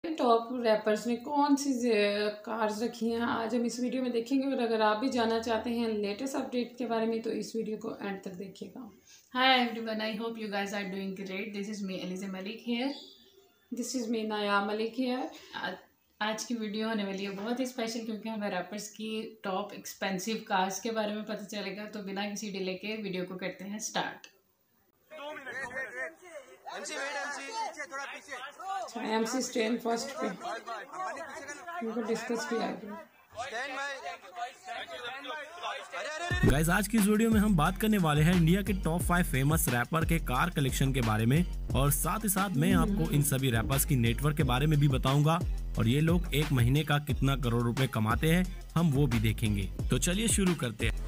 Top rappers ने कौन C cars रखी हैं आज हम इस वीडियो में देखेंगे। और अगर आप भी जानना चाहते हैं लेटेस्ट अपडेट के बारे में तो इस वीडियो को एंड तक देखिएगा। Hi everyone, I hope you guys are doing great. This is me Eliza Malik here. This is me Naya Malik here. आज की वीडियो होने वाली है बहुत ही स्पेशल क्योंकि हमें रैपर्स की टॉप एक्सपेंसिव कार्स के बारे में पता चलेगा। तो बिना किसी डिले के वीडियो को करते हैं स्टार्ट। एमसी स्टैंड फर्स्ट पे उनको डिस्कस किया गया। गाइस, आज की इस वीडियो में हम बात करने वाले हैं इंडिया के टॉप 5 फेमस रैपर के कार कलेक्शन के बारे में, और साथ ही साथ मैं आपको इन सभी रैपर्स की नेटवर्क के बारे में भी बताऊंगा और ये लोग एक महीने का कितना करोड़ रुपए कमाते हैं हम वो भी देखेंगे। तो चलिए शुरू करते हैं।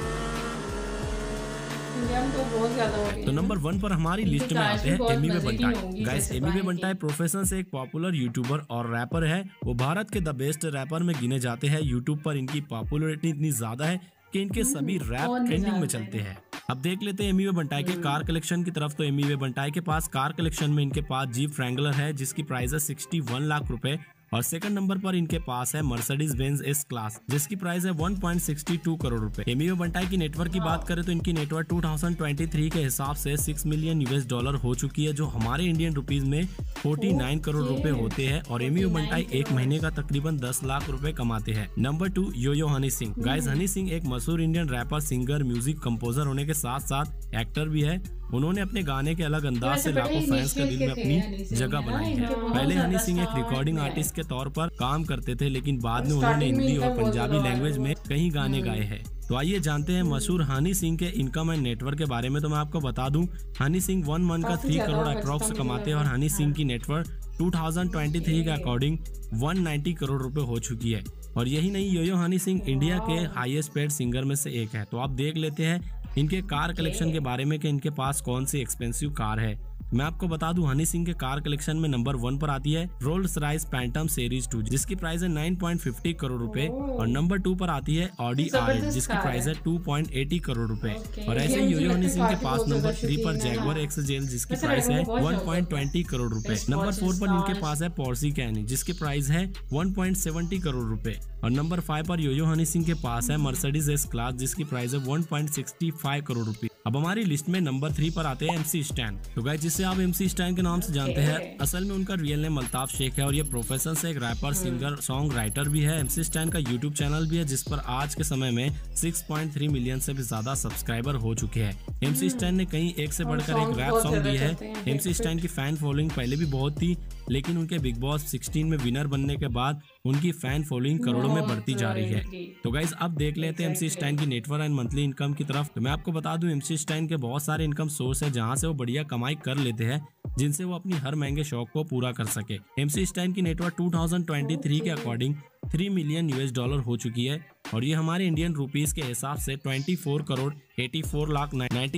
तो बहुत ज्यादा हो रही है। तो नंबर 1 पर हमारी लिस्ट में आते हैं एमिवे बंटाई। गाइस, एमिवे बंटाई प्रोफेशन से एक पॉपुलर यूट्यूबर और रैपर है। वो भारत के द बेस्ट रैपर में गिने जाते हैं। यूट्यूब पर इनकी पॉपुलैरिटी इतनी ज्यादा है कि इनके सभी रैप ट्रेंडिंग में चलते हैं। अब देख लेते हैं एमिवे बंटाई के कार कलेक्शन की तरफ। तो एमिवे बंटाई के पास कार कलेक्शन में इनके पास जीप फ्रैंगलर है जिसकी प्राइस है 61 लाख रुपए, और सेकंड नंबर पर इनके पास है मर्सिडीज बेंज एस क्लास जिसकी प्राइस है 1.62 करोड़ रुपए। एमिवे बंटाई की नेटवर्क की बात करें तो इनकी नेटवर्क 2023 के हिसाब से $6 मिलियन हो चुकी है, जो हमारे इंडियन रुपीज में 49 करोड़ रुपए होते हैं। और एमिवे बंटाई एक महीने का तकरीबन 10 लाख रुपए कमाते हैं। नंबर 2, योयो हनी सिंह। गाइस, हनी सिंह एक मशहूर Indian rapper, singer, music composer होने के साथ साथ एक्टर भी है। उन्होंने अपने गाने के अलग अंदाज से लाखों फैंस के दिल में अपनी जगह बनाई है। पहले हनी सिंह एक रिकॉर्डिंग आर्टिस्ट के तौर पर काम करते थे, लेकिन बाद में उन्होंने हिंदी और पंजाबी लैंग्वेज में कई गाने गाए हैं। तो आइए जानते हैं मशहूर हनी सिंह के इनकम एंड नेटवर्क के बारे में। तो मैं आपको बता दूं, हनी सिंह 1 मंथ का 3 करोड़ अप्रॉक्स कमाते हैं और हनी सिंह की नेटवर्क 2023 के अकॉर्डिंग 190 करोड़ रुपए हो चुकी है। और यही नहीं, योयो हनी सिंह इंडिया के हाईएस्ट पेड सिंगर में से एक है। तो आप देख लेते हैं इनके कार कलेक्शन के बारे में कि इनके पास कौन सी एक्सपेंसिव कार है। मैं आपको बता दूं, हनी सिंह के कार कलेक्शन में नंबर 1 पर आती है रोल्स रॉयस फैंटम सीरीज 2 जिसकी प्राइस है 9.50 करोड़ रुपए, और नंबर 2 पर आती है ऑडी R8 जिसकी प्राइस है 2.80 करोड़ रुपए। और ऐसे ही योयो हनी सिंह के पास नंबर 3 पर जैगुआर XJL जिसकी प्राइस है 1.20 करोड़ रुपए। नंबर 4 पर इनके पास है पोर्शी कैनी जिसकी प्राइस है 1.70 करोड़ रुपए, और नंबर 5 पर योयो हनी सिंह के पास है मर्सिडीज एस क्लास जिसकी प्राइस है 1.65 करोड़ रुपए। अब हमारी लिस्ट में नंबर 3 पर आते हैं MC स्टैन। तो गाइस, जिसे आप MC स्टैन के नाम से जानते हैं, असल में उनका रियल नेम अल्ताफ शेख है और ये प्रोफेशन से एक रैपर, सिंगर, सॉन्ग राइटर भी है। MC स्टैन का यूट्यूब चैनल भी है जिस पर आज के समय में 6.3 मिलियन से भी ज्यादा सब्सक्राइबर हो चुके हैं। MC स्टैन ने कहीं एक से बढ़कर एक रैप सॉन्ग दिए है। MC स्टैन की फैन फॉलोइंग पहले भी बहुत थी, लेकिन उनके बिग बॉस 16 में विनर बनने के बाद उनकी फैन फॉलोइंग करोड़ों में बढ़ती जा रही है। तो गाइस, अब देख लेते हैं MC स्टैन की नेटवर्क एंड मंथली इनकम की तरफ। तो मैं आपको बता दूं, MC स्टैन के बहुत सारे इनकम सोर्स है जहां से वो बढ़िया कमाई कर लेते हैं, जिनसे वो अपनी हर महंगे शौक को पूरा कर सके। MC स्टैन की नेटवर्क 2023 के अकॉर्डिंग $3 मिलियन हो चुकी है, और ये हमारे इंडियन रुपीस के हिसाब से 24 करोड़ 84 लाख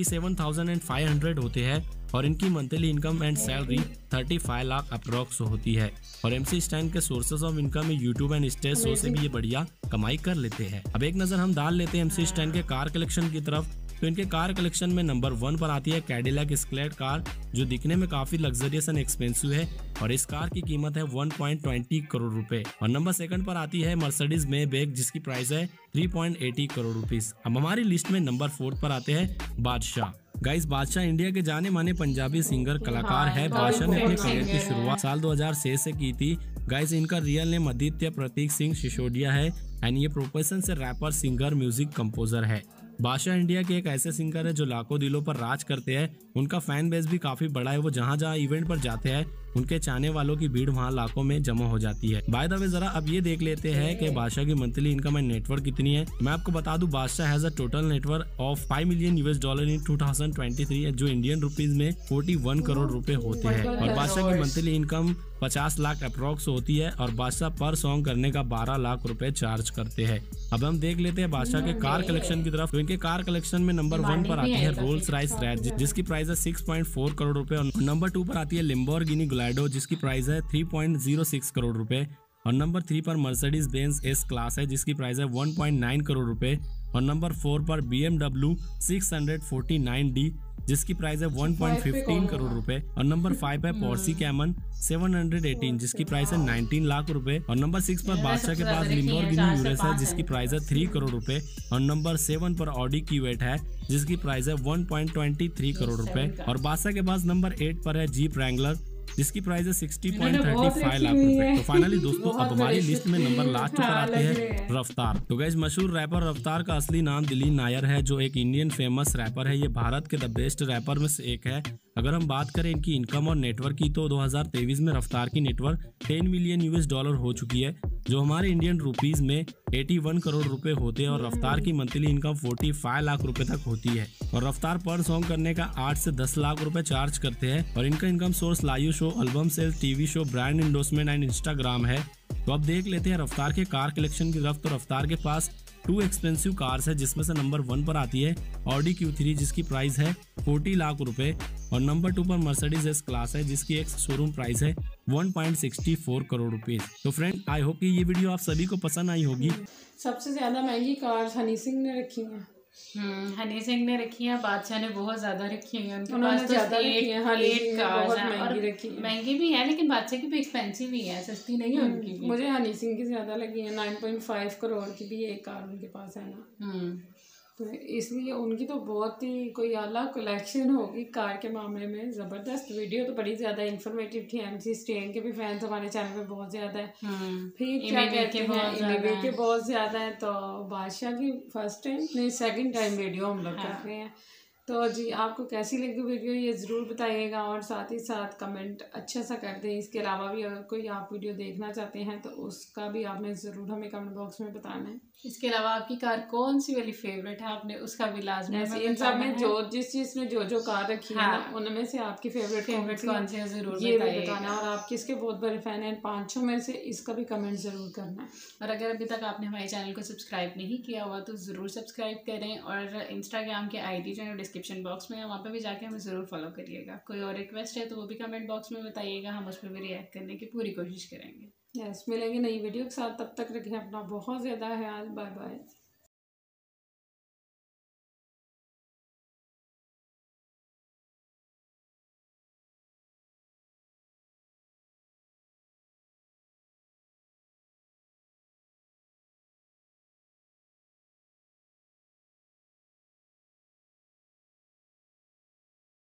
97,500 होते हैं, और इनकी monthly income and salary 35 lakh approx होती है। और MC स्टैन के सोर्सेज ऑफ इनकम में यूट्यूब एंड स्टेज शो से भी ये बढ़िया कमाई कर लेते हैं। अब एक नजर हम डाल लेते हैं MC स्टैन के कार कलेक्शन की तरफ। तो इनके कार कलेक्शन में नंबर 1 पर आती है कैडिलैक एस्केलेड कार जो दिखने में काफी लग्जरियस एंड एक्सपेंसिव है, और इस कार की कीमत है 1.20 करोड़ रुपए। और नंबर 2 पर आती है मर्सिडीज मेबैक जिसकी प्राइस है 3.80 करोड़ रुपीस। अब हमारी लिस्ट में नंबर 4 पर आते हैं बादशाह। गाइस, बादशाह इंडिया के जाने माने पंजाबी सिंगर कलाकार है। बादशाह ने अपने करियर की शुरुआत साल 2006 से की थी। गाइस, इनका रियल नेम आदित्य प्रतीक सिंह सिसोदिया है एंड ये प्रोफेशन से रैपर, सिंगर, म्यूजिक कंपोजर है। बादशाह इंडिया के एक ऐसे सिंगर है जो लाखों दिलों पर राज करते हैं। उनका फैन बेस भी काफी बड़ा है। वो जहाँ जहाँ इवेंट पर जाते हैं उनके चाहने वालों की भीड़ वहाँ लाखों में जमा हो जाती है। बाय द वे, जरा अब ये देख लेते हैं कि बादशाह की मंथली इनकम एंड नेटवर्क कितनी है। मैं आपको बता दूं, Badshah has a total net worth of $5 million in 2023 जो इंडियन रुपीज में 41 करोड़ रुपए होते हैं, और बादशाह की मंथली इनकम 50 लाख अप्रॉक्स होती है, और बादशाह पर सॉन्ग करने का 12 लाख रुपए चार्ज करते हैं। अब हम देख लेते हैं बादशाह के कार कलेक्शन की तरफ। तो इनके कार कलेक्शन में नंबर 1 पर आती है रोल्स रॉयस रैज जिसकी प्राइस है 6.4 करोड़ रुपए, और नंबर 2 पर आती है लैम्बोर्गिनी गैलार्डो जिसकी प्राइस है 3.06 करोड़ रुपए, और नंबर 3 पर मर्सिडीज बेंज एस क्लास है जिसकी प्राइस है 1.9 करोड़ रुपए, और नंबर 4 पर BMW 649D जिसकी प्राइस है 1.15 करोड़ रुपए। और नंबर 5 है पोर्शी कैमन 718 जिसकी प्राइस है 19 लाख रुपए। और नंबर 6 पर बादशाह के पास लैम्बोर्गिनी यूरेस है जिसकी प्राइस है 3 करोड़ रुपए। और नंबर 7 पर ऑडी क्यूवेट है जिसकी प्राइस है 1.23 करोड़ रुपए। और बादशाह के पास नंबर 8 पर है जीप रैंगलर जिसकी प्राइस है 60.35 लाख रुपए। तो फाइनली दोस्तों अब हमारी लिस्ट में नंबर लास्ट पर आते हैं रफ्तार। तो गाइस मशहूर रैपर रफ्तार का असली नाम दिलीप नायर है जो एक इंडियन फेमस रैपर है। ये भारत के द बेस्ट रैपर में से एक है। अगर हम बात करें इनकी इनकम और नेटवर्क की तो 2023 में रफ्तार की नेटवर्क 10 मिलियन US$ हो चुकी है जो हमारे इंडियन रुपीज में 81 करोड़ रुपए होते हैं। और रफ्तार की मंथली इनकम 45 लाख रुपए तक होती है। और रफ्तार पर सॉन्ग करने का 8 से 10 लाख रुपए चार्ज करते हैं। और इनका income source live show, album sales, TV show, brand endorsement and Instagram है। तो अब देख लेते हैं रफ्तार के कार कलेक्शन की तरफ। तो रफ्तार के पास 2 एक्सपेंसिव कार्स है जिसमें से नंबर 1 पर आती है ऑडी Q3 जिसकी प्राइस है 40 लाख रुपए। और नंबर 2 पर मर्सिडीज एस क्लास है जिसकी एक शोरूम प्राइस है 1.64 करोड़ रुपए। तो फ्रेंड आई होप कि ये वीडियो आप सभी को पसंद आई होगी। सबसे ज्यादा महंगी कार्स हनी सिंह ने रखी हैं। हनी सिंह ने रखी है, बादशाह ने बहुत ज्यादा रखी है। उनके उन्होंने पास तो ज्यादा रखी है, हनी सिंह 8 ने कार्स बहुत हैं और महंगी रखी है। महंगी भी है लेकिन बादशाह की भी एक्सपेंसिव ही है, सस्ती नहीं है उनकी भी। मुझे हनी सिंह की ज्यादा लगी है। 9.5 करोड़ की भी एक कार उनके पास है ना। तो इसलिए उनकी तो बहुत ही कोई अलग कलेक्शन होगी कार के मामले में। ज़बरदस्त वीडियो तो बड़ी ज़्यादा इंफॉर्मेटिव थी। MC स्टेन के भी फैंस हमारे चैनल पे बहुत ज़्यादा है। फिर क्या कहते हैं इमेबी के बहुत ज़्यादा है। तो बादशाह की फर्स्ट टाइम नहीं सेकंड टाइम वीडियो हम लोग कर रहे हैं। तो जी आपको कैसी लगी वीडियो ये ज़रूर बताइएगा और साथ ही साथ कमेंट अच्छा सा कर दें। इसके अलावा भी अगर कोई आप वीडियो देखना चाहते हैं तो उसका भी आपने ज़रूर हमें कमेंट बॉक्स में बताना है। इसके अलावा आपकी कार कौन सी वाली फेवरेट है आपने उसका भी लाजमी इन सब में जो जिस चीज़ में जो कार रखी है ना उनमें से आपकी फेवरेट कौन सी है ज़रूर ये भी बताना। और आप किसके बहुत बड़े फैन हैं 5-6 में से इसका भी कमेंट ज़रूर करना है। और अगर अभी तक आपने हमारे चैनल को सब्सक्राइब नहीं किया हुआ तो ज़रूर सब्सक्राइब करें। और इंस्टाग्राम के ID जो है डिस्क्रिप्शन बॉक्स में है वहाँ पे भी जाके हमें ज़रूर फॉलो करिएगा। कोई और रिक्वेस्ट है तो वो भी कमेंट बॉक्स में बताइएगा, हम उस पर भी रिएक्ट करने की पूरी कोशिश करेंगे। यस मिलेंगे नई वीडियो के साथ, तब तक रखें अपना बहुत ज़्यादा ख्याल। Bye bye.